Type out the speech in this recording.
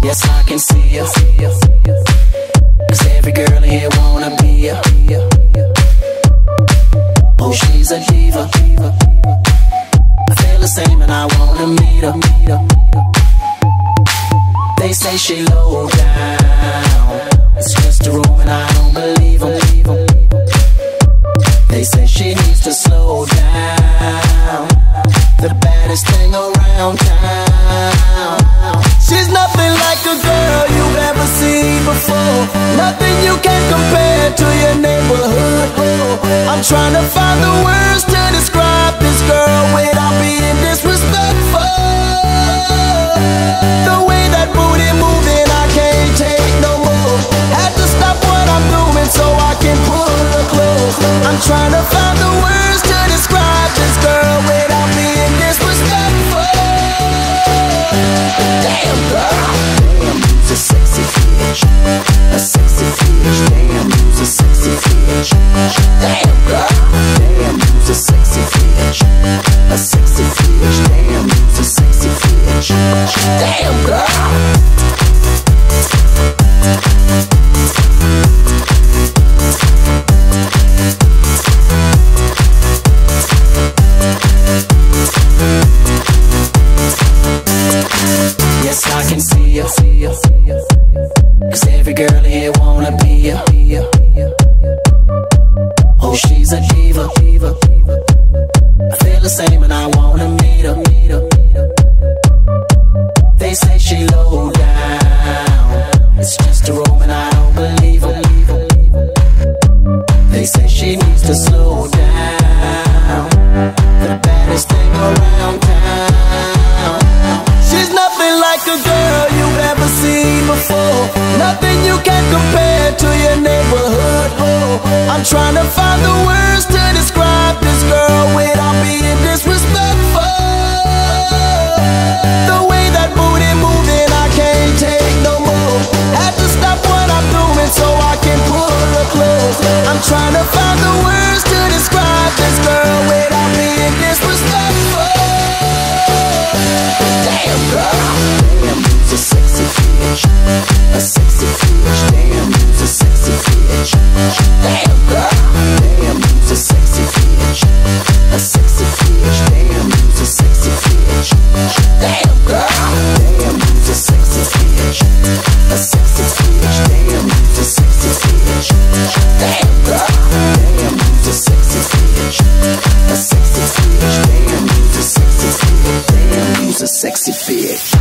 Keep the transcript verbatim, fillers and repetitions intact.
Yes, I can see ya. Cause every girl here wanna be ya. Oh, she's a diva. I feel the same and I wanna meet her. They say she low down, it's just a room and I don't believe them. They say she needs to slow down, the baddest thing around town. She's nothing like a girl you've ever seen before, nothing you can compare to your neighborhood. I'm trying to find the words to describe this girl without being disrespectful. The way that booty moving, I can't take no more. Had to stop what I'm doing so I can pull her close. I'm trying to find the words to describe this girl without being disrespectful. Damn girl, damn, you's a sexy bitch, a sexy bitch. Damn, you's a sexy bitch. Damn girl, damn, you's a sexy bitch, a sexy bitch. Damn, you's a sexy bitch. Damn girl. Yes, I can see ya. Cause every girl here wanna be ya. Oh, she's a diva. I feel the same and I wanna meet her. They say she low down, it's just a room and I don't believe them. They say she needs to slow down, the baddest thing around town. She's nothing like a girl you've ever seen before, nothing you can compare to your neighborhood. I'm trying to find the words to describe this girl without being disrespectful. The way that booty moving, I can't take no more. Had to stop what I'm doing so I can pull her close. I'm trying to find the words to describe this girl without being disrespectful. Damn girl, damn, you's a sexy bitch, a sexy bitch. Damn, you's a sexy bitch. Damn girl, damn, you's a sexy bitch, a sexy bitch. Damn, you's a sexy bitch. Damn girl, damn, you's a sexy bitch, a sexy bitch. Damn, you's a sexy bitch. Damn girl, damn, you's a sexy bitch, a sexy bitch. Damn, you's a sexy bitch. Damn, you's a sexy bitch.